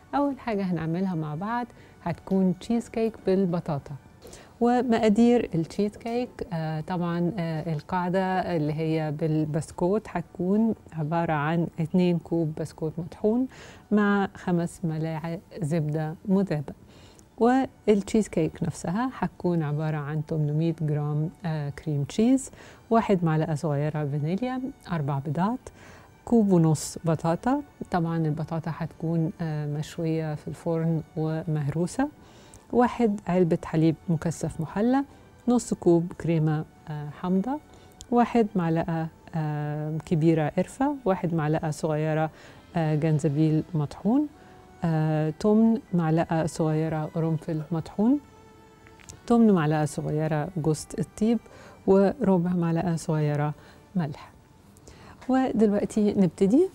أول حاجة هنعملها مع بعض هتكون تشيز كيك بالبطاطا. ومقادير التشيز كيك طبعا القاعدة اللي هي بالبسكوت هتكون عبارة عن 2 كوب بسكوت مطحون مع 5 ملاعق زبدة مذابة. والتشيز كيك نفسها هتكون عبارة عن 800 جرام كريم تشيز، 1 معلقة صغيرة فانيليا، 4 بيضات، كوب ونص بطاطا. طبعا البطاطا هتكون مشوية في الفرن ومهروسة، 1 علبة حليب مكثف محلى، نص كوب كريمة حامضة، 1 معلقة كبيرة قرفة، 1 معلقة صغيرة جنزبيل مطحون، تمن معلقة صغيرة قرنفل مطحون، تمن معلقة صغيرة جوز الطيب، وربع معلقة صغيرة ملح. ودلوقتي نبتدي.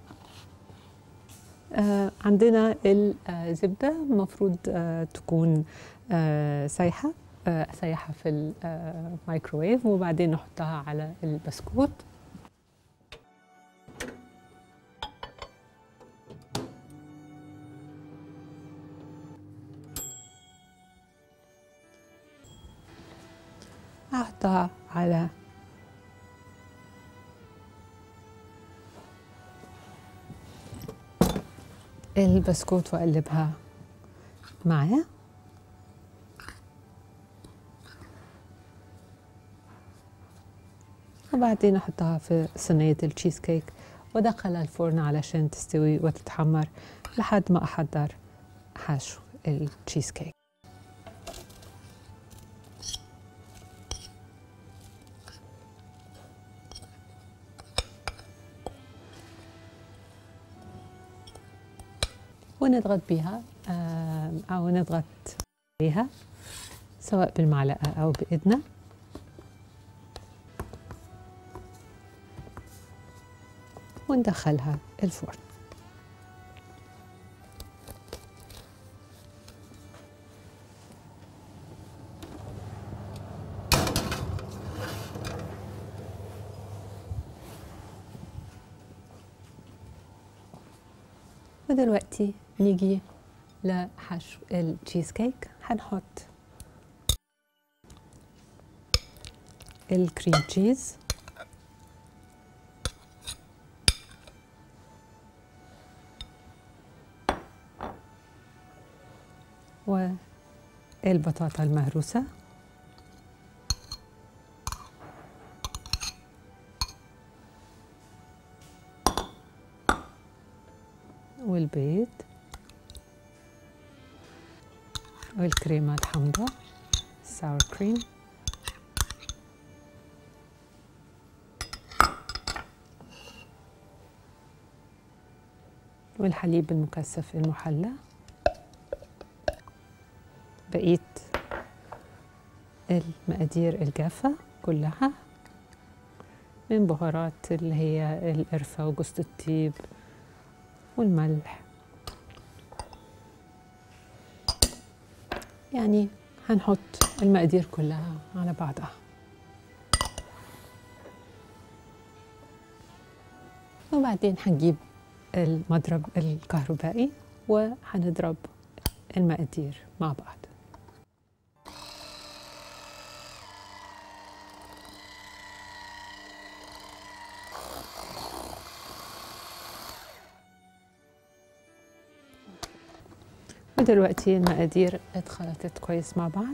عندنا الزبدة المفروض تكون سايحة في الميكروويف، وبعدين نحطها على البسكوت. هحطها على البسكوت واقلبها معاه. وبعدين احطها في صينية التشيز كيك وادخلها الفرن علشان تستوي وتتحمر لحد ما احضر حشو التشيز كيك. ونضغط بيها أو نضغط عليها سواء بالمعلقة أو بإيدنا. وندخلها الفرن. ودلوقتي نيجي لحشو التشيز كيك. هنحط الكريم تشيز والبطاطا المهروسة والبيض والكريمة الحامضة sour cream والحليب المكثف المحلى، بقية المقادير الجافة كلها من بهارات اللي هي القرفة وجوز الطيب والملح. يعني هنحط المقادير كلها على بعضها. وبعدين هنجيب المضرب الكهربائي وهنضرب المقادير مع بعض. ودلوقتي المقادير اتخلطت كويس مع بعض.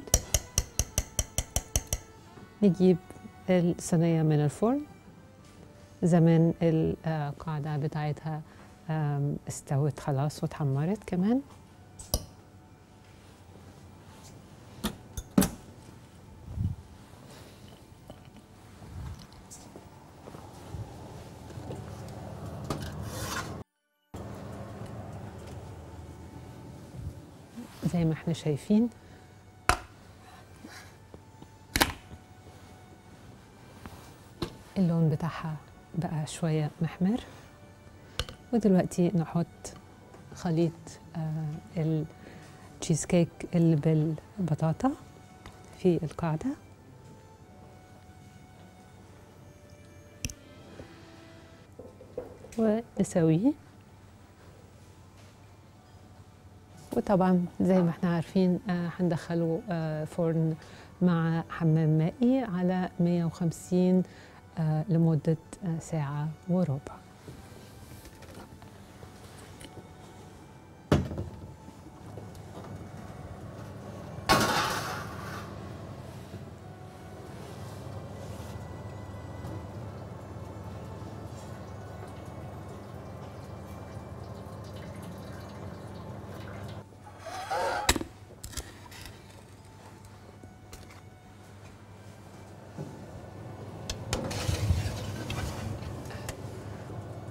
نجيب الصينية من الفرن. زمان القاعدة بتاعتها استوت خلاص واتحمرت كمان. زي ما احنا شايفين اللون بتاعها بقى شوية محمر. ودلوقتي نحط خليط التشيز كيك اللي بالبطاطا في القاعدة. ونسويه وطبعا زي ما احنا عارفين هندخله فرن مع حمام مائي على 150 لمدة ساعة وربع.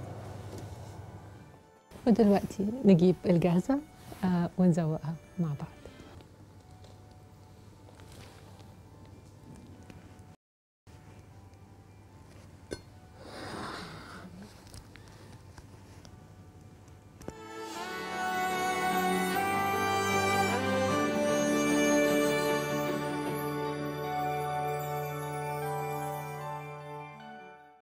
ودلوقتي نجيب الجاهزة ونزوقها مع بعض.